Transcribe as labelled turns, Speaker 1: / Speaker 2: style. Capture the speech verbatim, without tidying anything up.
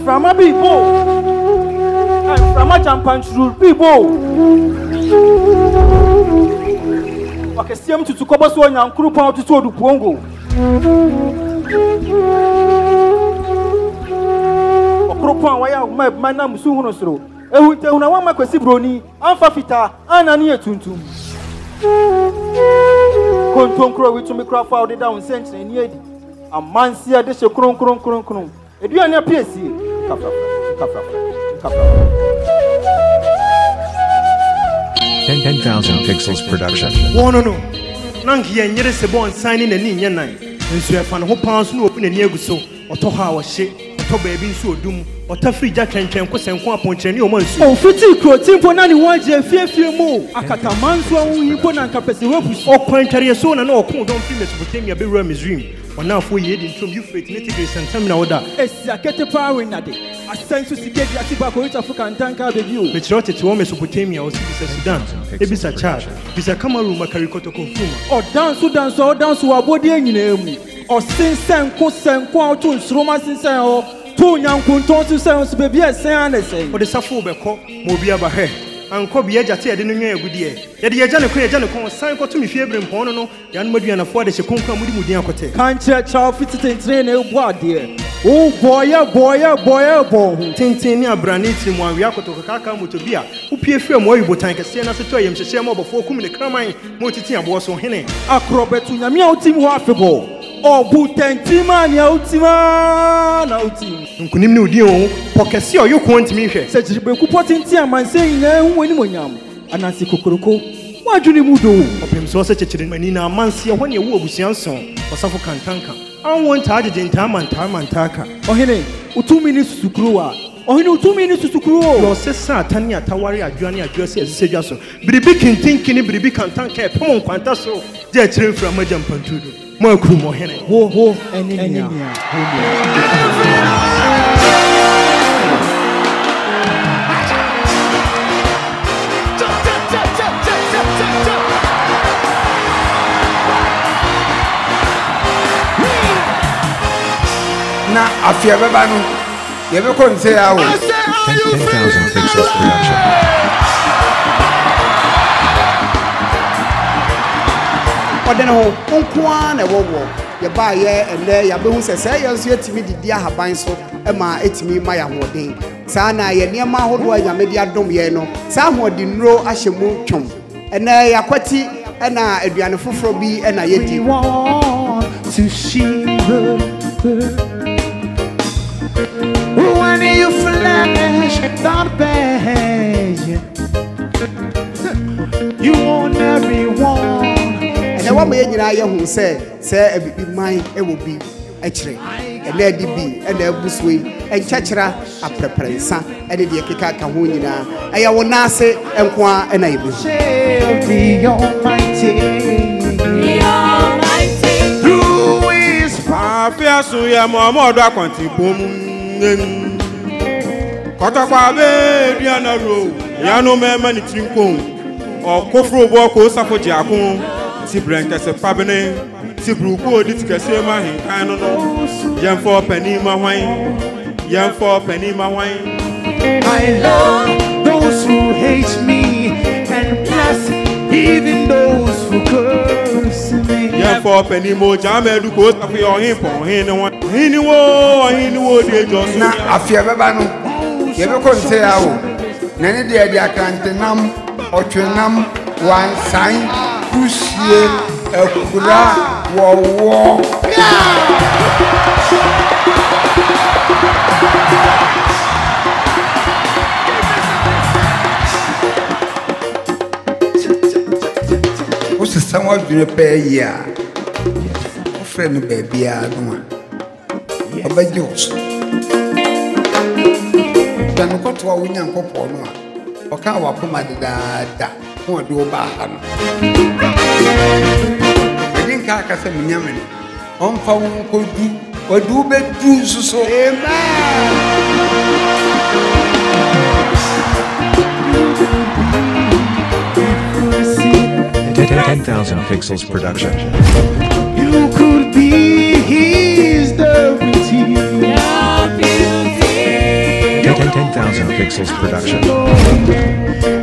Speaker 1: Frama people. I'm Frama Champanchuru people. Okay, see him to Tukobaso and Krupa to Todu Pongo. Okropa, why my my name Suhonosro. I will tell una one Makwesi Broni, Alphafita, and Ania Tuntum. Conton Crow with me craft out the down century in Yedi. A man see a dish of cron cron cron cron. If you are near P S C,
Speaker 2: ten thousand pixels production.
Speaker 3: Oh no no. Nanki and yet a born signing a ninja nine. And so I found who pounds no open a near so, or Toha was shit, or Tobaby so doom, or Taffy Jack and Chancos and Quapon Chenio Monsu.
Speaker 1: Oh, fifty crotin for ninety one J fear fear more. A catamanso who put on capacity or point carrier son and all don't feel Mesopotamia be Rome's dream. Or now for ye didn't from you for nitty and Tamina order. It's a cat power in that day. I sent to see the Asibaco Africa and Tanka the view. Which wrote it to Mesopotamia or Sudan. It is a child. It's a Cameroon Macarikoto Confuma. Or dance to dance or dance to a body in me. Or sing sang, coast and quotes, romance in Sao, two young Kunton sounds baby as say. Or the Safo Beko, Mobia Bahe. And Kobe Jati, I didn't know a good year. Yet the Ajana Quay Janako, sign to me favorite in Pono, Yan Modian afford the Shakunka Mudimudiacote. Can't you child fit and train a boy, dear? Oh, boy, boy, boy, boy. Tintinia Braniti, Moyakoto Kaka Mutubia, who peer from Moy Botanka, Siena Satoyam, Shamo before coming the Kramine, Motitia was on Hene. Acrobat to Yamio Team Waffable. Oh, Butantima, Nautima, Nautim. Kunimno Dion, Pocasio, you want me here. Such a Becupotin Tiam and saying, no, when Moniam, and Nancy Kukuruko. Why do you do? Of him so such a Manina, Mansia, when you walk with Yanson, or Safo Cantanka. I want target in time and time and taka. Oh, Hene, two minutes to Krua. Oh, no, two minutes to Krua. Your sister, Tanya, Tawaria, Joania, Joseph, Sejaso. Bribikin thinking, Bribikan Tanka, Pon Quantaso, dear children from Majam Pantudu. More crew, more Hene. Whoa, whoa, and in
Speaker 4: na afia beba no ye be kon say awo
Speaker 2: ten thousand pixels production.
Speaker 4: Odene ho onkoa na wowo ye ba ye ele ya be hu se say ye so etimi didi ahaban so e ma etimi ma ya hoden sa na ye niam ahodo anya me dia dom ye no sa hodi nro ahyemu twom ene yakwati e na aduane foforo bi e na ye di
Speaker 5: to shiver. When you flash that page, you want everyone.
Speaker 4: And I want me to hear who say, say, a bit mine, it will be actually a lady be and a busway and chachra a preparation and the Kika Kahunina. I will not say, and qua and I will say,
Speaker 5: the Almighty, the Almighty. Who is
Speaker 6: Papa Suya Momoda Quantipum? Kotokwa be Diana Ro, Yano Memani Trinkum, or Kofro Boko Safo Jakun, Sibranka Pabene, Sibruko, Ditkasema, Kanono, Yan for Penima wine, Yan for Penima wine.
Speaker 5: I love those who hate me and bless even those who curse me.
Speaker 6: Yan for Penimo, Jamed, goes up your him for him. He knew, he knew, they just
Speaker 4: na afia beba no ye be kon say awo na ne dia dia kantenam otwenam wansan kusie akura wowo o se sanwa dure pe ya o friend baby a no Obajos. Dan ko to wa Nyankopɔ no a ɔka wa poma dada ho de oba ha no. Edin ka aka sɛ nyame no ɔmfa wo kodu wadu bedu suso. Amen.
Speaker 2: ten thousand pixels production.
Speaker 5: You could be his deputy. Your beauty.
Speaker 2: ten thousand Pixels Production.